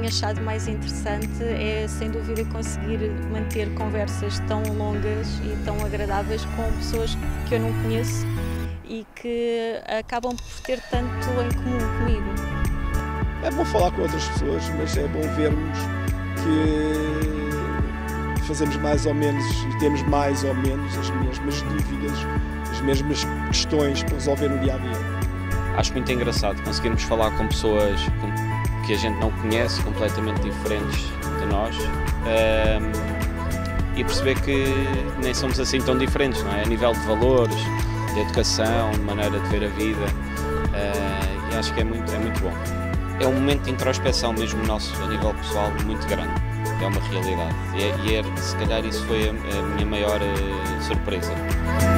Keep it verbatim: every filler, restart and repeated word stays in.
achado mais interessante é, sem dúvida, conseguir manter conversas tão longas e tão agradáveis com pessoas que eu não conheço e que acabam por ter tanto em comum comigo. É bom falar com outras pessoas, mas é bom vermos que fazemos mais ou menos e temos mais ou menos as mesmas dúvidas, as mesmas questões para resolver no dia-a-dia. Acho muito engraçado conseguirmos falar com pessoas que a gente não conhece, completamente diferentes de nós, um, e perceber que nem somos assim tão diferentes, não é? A nível de valores, de educação, de maneira de ver a vida, uh, e acho que é muito, é muito bom. É um momento de introspeção mesmo nosso, a nível pessoal, muito grande, é uma realidade, e, é, e é, se calhar isso foi a, a minha maior uh, surpresa.